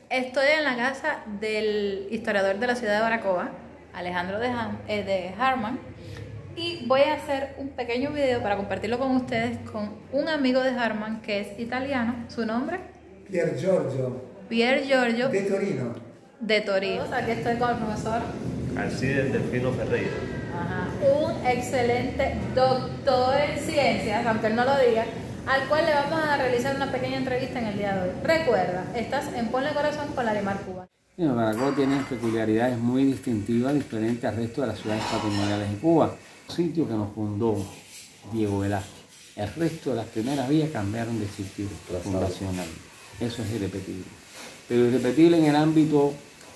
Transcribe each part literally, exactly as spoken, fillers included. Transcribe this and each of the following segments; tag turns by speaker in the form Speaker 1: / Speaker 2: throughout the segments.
Speaker 1: Estoy en la casa del historiador de la ciudad de Baracoa, Alejandro de, Han, eh, de Harman, y voy a hacer un pequeño video para compartirlo con ustedes con un amigo de Harman que es italiano. ¿Su nombre?
Speaker 2: Pier Giorgio.
Speaker 1: Pier Giorgio.
Speaker 2: De Torino.
Speaker 1: De Torino. Aquí estoy con el profesor
Speaker 3: Alcides Delfino Ferreira.
Speaker 1: Ajá. Un excelente doctor en ciencias, aunque él no lo diga, al cual le vamos a realizar una pequeña entrevista en el día de hoy. Recuerda, estás en Ponle Corazón con Larimar Cuba.
Speaker 4: Bueno, Baracoa tiene peculiaridades muy distintivas, diferentes al resto de las ciudades patrimoniales de Cuba. Un sitio que nos fundó Diego Velázquez. El resto de las primeras vías cambiaron de sitio fundacional. Eso es irrepetible. Pero irrepetible en el ámbito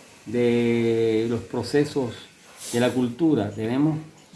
Speaker 4: de los procesos de la cultura. Tenemos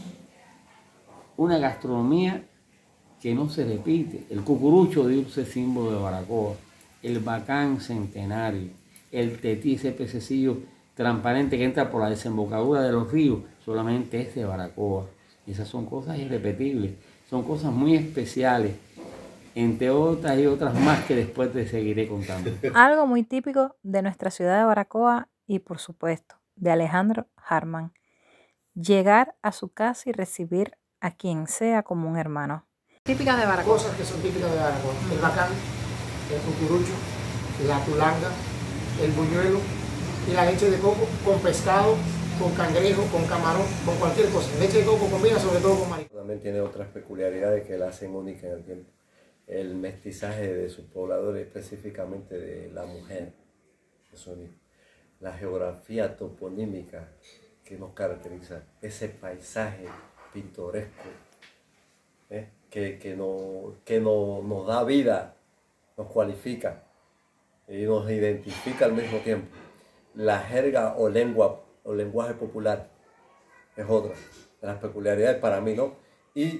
Speaker 4: una gastronomía que no se repite. El cucurucho, dulce símbolo de Baracoa, el bacán centenario, el tetí, ese pececillo transparente que entra por la desembocadura de los ríos, solamente es de Baracoa. Esas son cosas irrepetibles, son cosas muy especiales, entre otras y otras más que después te seguiré contando.
Speaker 1: Algo muy típico de nuestra ciudad de Baracoa y por supuesto de Alejandro Harman: llegar a su casa y recibir a quien sea como un hermano. Típicas de Baracoa.
Speaker 2: Cosas que son típicas de Baracoa. El bacán, el cucurucho, la tulanga, el buñuelo y la leche de coco con pescado, con cangrejo, con camarón, con cualquier cosa. Leche de coco combina sobre todo con marisco.
Speaker 3: También tiene otras peculiaridades que la hacen única en el tiempo. El mestizaje de sus pobladores, específicamente de la mujer, eso mismo. La geografía toponímica que nos caracteriza, ese paisaje pintoresco, ¿eh? que, que, no, que no, nos da vida, nos cualifica y nos identifica al mismo tiempo. La jerga o lengua o lenguaje popular es otra de las peculiaridades para mí, ¿no? Y,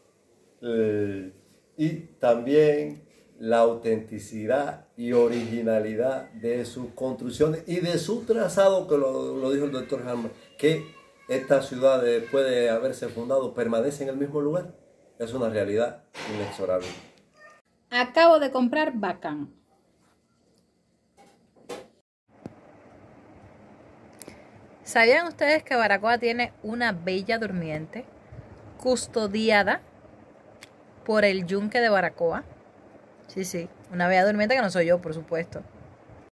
Speaker 3: eh, y también la autenticidad y originalidad de sus construcciones y de su trazado, que lo, lo dijo el doctor Harman, que esta ciudad, después de haberse fundado, permanece en el mismo lugar. Es una realidad inexorable.
Speaker 1: Acabo de comprar bacán. ¿Sabían ustedes que Baracoa tiene una bella durmiente custodiada por el Yunque de Baracoa? Sí, sí, una bella durmiente que no soy yo, por supuesto.